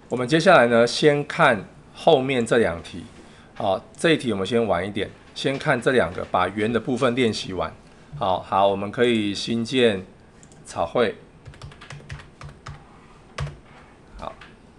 我们接下来呢，先看后面这2题。好，这一题我们先晚一点，先看这2个，把圆的部分练习完。好，我们可以新建草绘。好，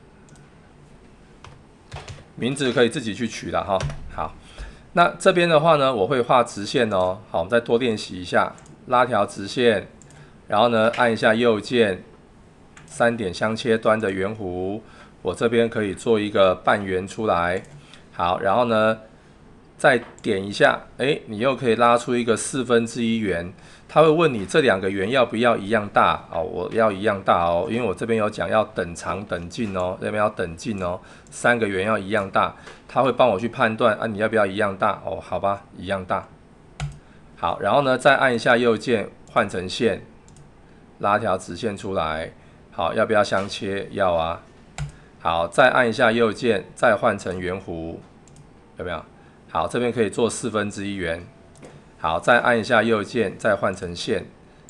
名字可以自己去取了哈。好，那这边的话呢，我会画直线哦。好，我们再多练习一下，拉条直线，然后呢，按一下右键，3点相切端的圆弧。我这边可以做一个半圆出来，好，然后呢，再点一下，你又可以拉出一个1/4圆。他会问你这2个圆要不要一样大哦？我要一样大哦，因为我这边有讲要等长等近哦，这边要等近哦，3个圆要一样大，他会帮我去判断啊，你要不要一样大哦？好吧，一样大。好，然后呢，再按一下右键换成线，拉条直线出来。好，要不要相切？要啊。好，再按一下右键，再换成圆弧，有没有？好，这边可以做1/4圆。好，再按一下右键，再换成线，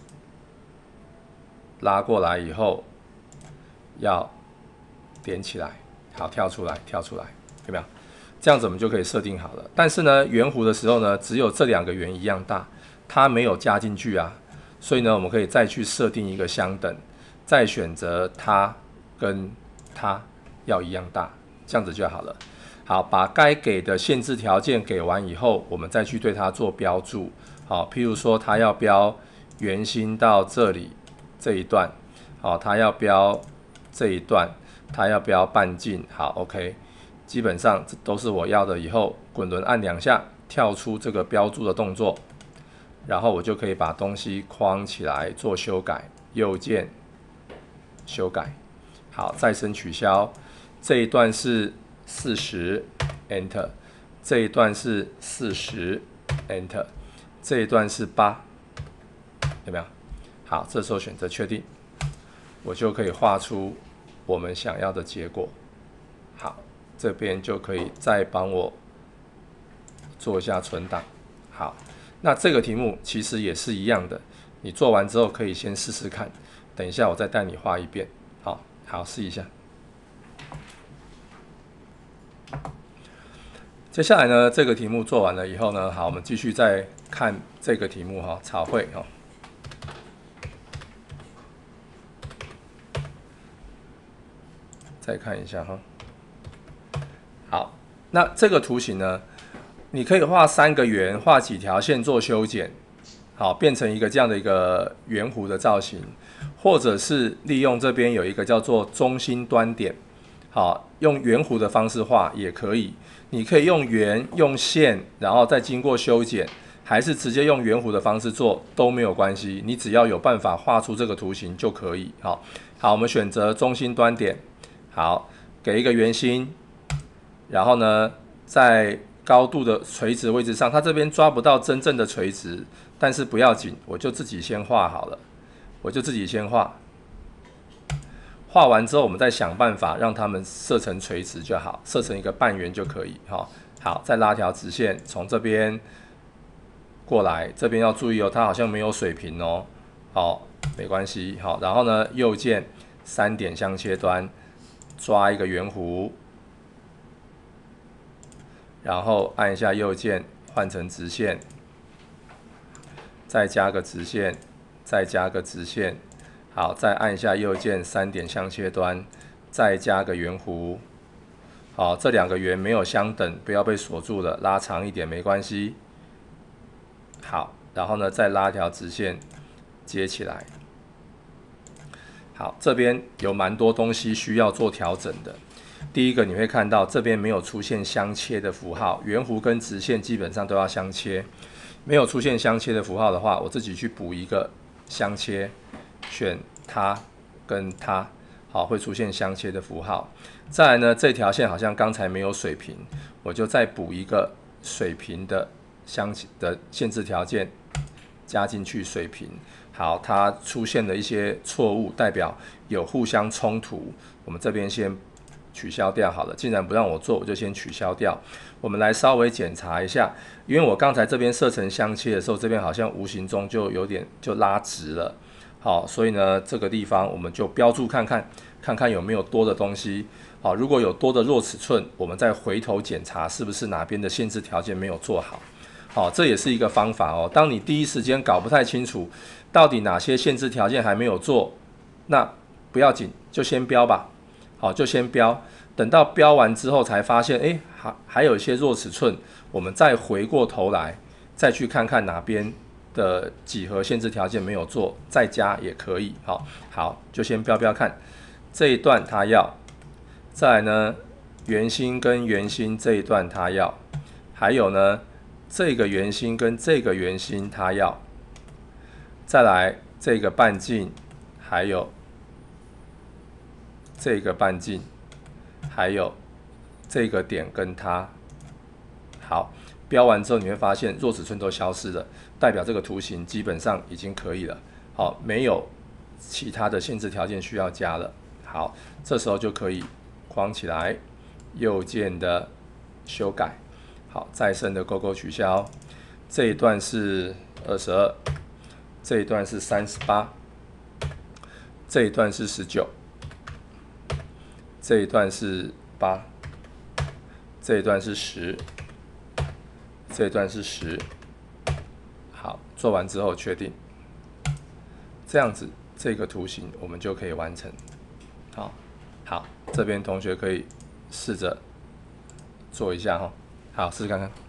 拉过来以后，要点起来，好，跳出来，有没有？这样子我们就可以设定好了。但是呢，圆弧的时候呢，只有这2个圆一样大，它没有加进去啊，所以呢，我们可以再去设定一个相等，再选择它跟它要一样大，这样子就好了。好，把该给的限制条件给完以后，我们再去对它做标注。好，譬如说它要标圆心到这里这一段，好，它要标这一段，它要标半径。好 ，OK， 基本上这都是我要的。以后滚轮按2下，跳出这个标注的动作，然后我就可以把东西框起来做修改，右键修改。好，再生取消。这一段是40 Enter， 这一段是40 Enter， 这一段是8，有没有？好，这时候选择确定，我就可以画出我们想要的结果。好，这边就可以再帮我做一下存档。好，那这个题目其实也是一样的，你做完之后可以先试试看，等一下我再带你画一遍。好，试一下。接下来呢，这个题目做完了以后呢，好，我们继续再看这个题目哈，草绘哈。再看一下哈。好，那这个图形呢，你可以画3个圆，画几条线做修剪，好，变成一个这样的一个圆弧的造型，或者是利用这边有一个叫做中心端点，好，用圆弧的方式画也可以。你可以用圆、用线，然后再经过修剪，还是直接用圆弧的方式做都没有关系。你只要有办法画出这个图形就可以。好，我们选择中心端点，好，给一个圆心，然后呢，在高度的垂直位置上，它这边抓不到真正的垂直，但是不要紧，我就自己先画好了，画完之后，我们再想办法让它们设成垂直就好，设成一个半圆就可以。好，再拉条直线，从这边过来，这边要注意哦，它好像没有水平哦。好，没关系。好，然后呢，右键3点相切端，抓一个圆弧，然后按一下右键换成直线，再加个直线，再加个直线。好，再按一下右键3点相切端，再加个圆弧。好，这2个圆没有相等，不要被锁住了，拉长一点没关系。好，然后呢，再拉条直线接起来。好，这边有蛮多东西需要做调整的。第一个，你会看到这边没有出现相切的符号，圆弧跟直线基本上都要相切。没有出现相切的符号的话，我自己去补一个相切。选它跟它，好，会出现相切的符号。再来呢，这条线好像刚才没有水平，我就再补一个水平的限制条件，加进去水平。好，它出现了一些错误，代表有互相冲突，我们这边先取消掉好了。既然不让我做，我就先取消掉。我们来稍微检查一下，因为我刚才这边设成相切的时候，这边好像无形中就有点就拉直了。好，所以呢，这个地方我们就标注看看， 看看有没有多的东西。好，如果有多的弱尺寸，我们再回头检查是不是哪边的限制条件没有做好。好，这也是一个方法哦。当你第一时间搞不太清楚到底哪些限制条件还没有做，那不要紧，就先标吧。好，就先标，等到标完之后才发现，还有一些弱尺寸，我们再回过头来，再去看看哪边的几何限制条件没有做，再加也可以。好，就先标标看，这一段它要，再来呢，圆心跟圆心这一段它要，还有呢，这个圆心跟这个圆心它要，再来这个半径，还有这个半径，还有这个点跟它。好，标完之后你会发现弱尺寸都消失了，代表这个图形基本上已经可以了。好，没有其他的限制条件需要加了。好，这时候就可以框起来，右键的修改。好，再生的勾勾取消，这一段是22，这一段是38，这一段是19。这一段是8，这一段是10，这一段是10。好，做完之后确定，这样子这个图形我们就可以完成。好，这边同学可以试着做一下哈。好，试试看看。